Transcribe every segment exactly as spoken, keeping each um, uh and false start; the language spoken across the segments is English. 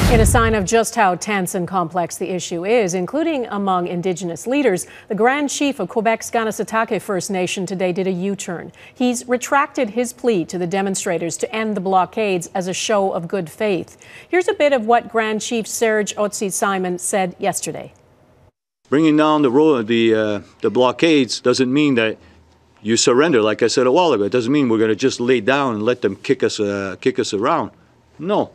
In a sign of just how tense and complex the issue is, including among Indigenous leaders, the Grand Chief of Quebec's Kanesatake First Nation today did a U-turn. He's retracted his plea to the demonstrators to end the blockades as a show of good faith. Here's a bit of what Grand Chief Serge Otsi-Simon said yesterday. Bringing down the road, the uh, the blockades doesn't mean that you surrender. Like I said a while ago, it doesn't mean we're going to just lay down and let them kick us uh, kick us around. No.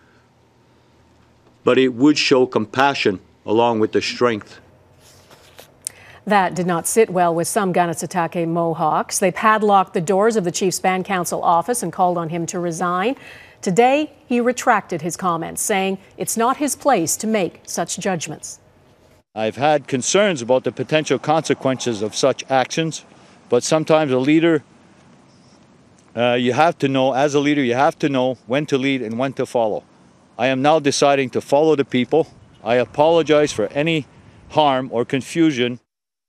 But it would show compassion along with the strength. That did not sit well with some Kanesatake Mohawks. They padlocked the doors of the Chief's Band Council office and called on him to resign. Today, he retracted his comments, saying it's not his place to make such judgments. I've had concerns about the potential consequences of such actions, but sometimes a leader, uh, you have to know, as a leader, you have to know when to lead and when to follow. I am now deciding to follow the people. I apologize for any harm or confusion.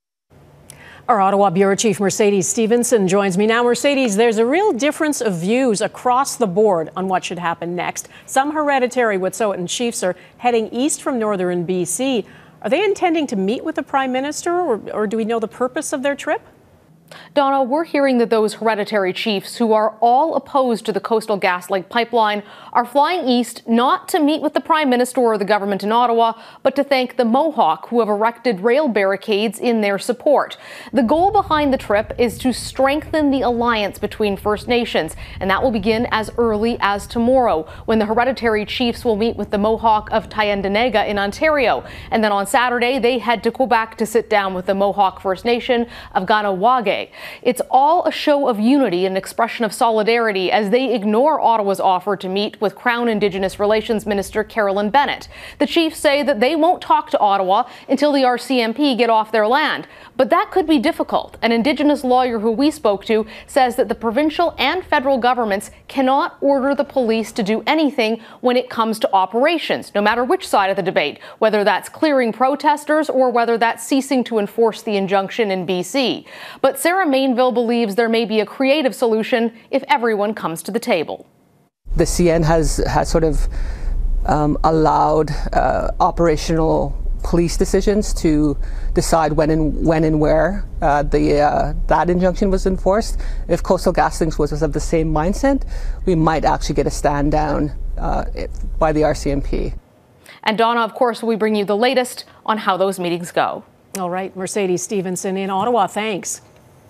Our Ottawa Bureau Chief Mercedes Stephenson joins me now. Mercedes, there's a real difference of views across the board on what should happen next. Some hereditary Wet'suwet'en chiefs are heading east from northern B C. Are they intending to meet with the Prime Minister, or, or do we know the purpose of their trip? Donna, we're hearing that those hereditary chiefs who are all opposed to the Coastal GasLink pipeline are flying east not to meet with the Prime Minister or the government in Ottawa, but to thank the Mohawk who have erected rail barricades in their support. The goal behind the trip is to strengthen the alliance between First Nations, and that will begin as early as tomorrow, when the hereditary chiefs will meet with the Mohawk of Tyendinaga in Ontario. And then on Saturday, they head to Quebec to sit down with the Mohawk First Nation of Kahnawake. It's all a show of unity and expression of solidarity as they ignore Ottawa's offer to meet with Crown Indigenous Relations Minister Carolyn Bennett. The chiefs say that they won't talk to Ottawa until the R C M P get off their land. But that could be difficult. An Indigenous lawyer who we spoke to says that the provincial and federal governments cannot order the police to do anything when it comes to operations, no matter which side of the debate, whether that's clearing protesters or whether that's ceasing to enforce the injunction in B C. But Sarah Mainville believes there may be a creative solution if everyone comes to the table. The C N has, has sort of um, allowed uh, operational police decisions to decide when and when and where uh, the uh, that injunction was enforced. If Coastal GasLink was of the same mindset, we might actually get a stand down uh, by the R C M P. And Donna, of course, we bring you the latest on how those meetings go. All right, Mercedes Stephenson in Ottawa, thanks.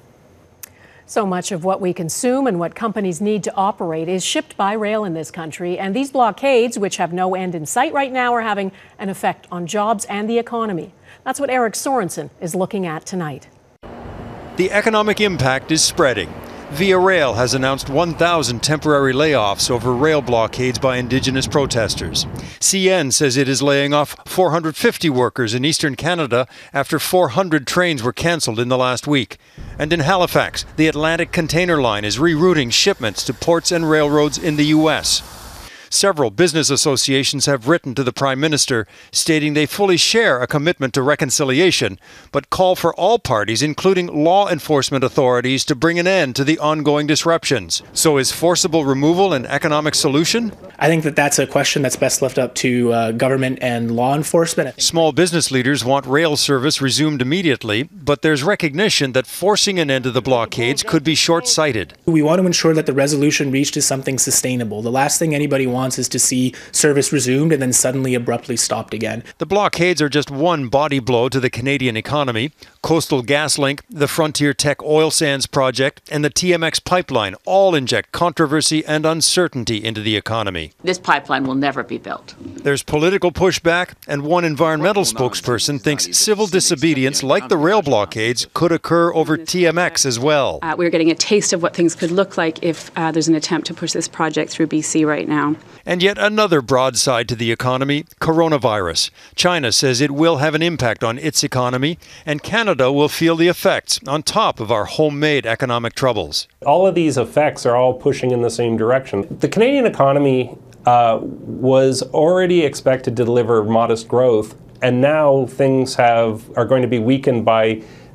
So much of what we consume and what companies need to operate is shipped by rail in this country, and these blockades, which have no end in sight right now, are having an effect on jobs and the economy. That's what Eric Sorensen is looking at tonight. The economic impact is spreading. Via Rail has announced one thousand temporary layoffs over rail blockades by Indigenous protesters. C N says it is laying off four hundred fifty workers in eastern Canada after four hundred trains were cancelled in the last week. And in Halifax, the Atlantic Container Line is rerouting shipments to ports and railroads in the U S. Several business associations have written to the Prime Minister stating they fully share a commitment to reconciliation, but call for all parties, including law enforcement authorities, to bring an end to the ongoing disruptions. So is forcible removal an economic solution? I think that that's a question that's best left up to uh, government and law enforcement. Small business leaders want rail service resumed immediately, but there's recognition that forcing an end to the blockades could be short-sighted. We want to ensure that the resolution reached is something sustainable. The last thing anybody wants wants is to see service resumed and then suddenly abruptly stopped again. The blockades are just one body blow to the Canadian economy. Coastal GasLink, the Frontier Tech oil sands project, and the T M X pipeline all inject controversy and uncertainty into the economy. This pipeline will never be built. There's political pushback, and one environmental spokesperson thinks civil disobedience like the rail blockades could occur over T M X as well. Uh, we're getting a taste of what things could look like if uh, there's an attempt to push this project through B C right now. And yet another broadside to the economy, coronavirus. China says it will have an impact on its economy, and Canada will feel the effects on top of our homemade economic troubles. All of these effects are all pushing in the same direction. The Canadian economy uh, was already expected to deliver modest growth, and now things have are going to be weakened by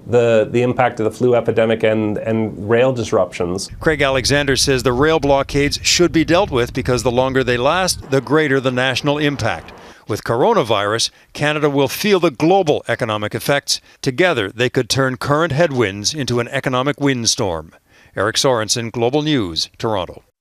the, the impact of the flu epidemic and, and rail disruptions. Craig Alexander says the rail blockades should be dealt with because the longer they last, the greater the national impact. With coronavirus, Canada will feel the global economic effects. Together, they could turn current headwinds into an economic windstorm. Eric Sorensen, Global News, Toronto.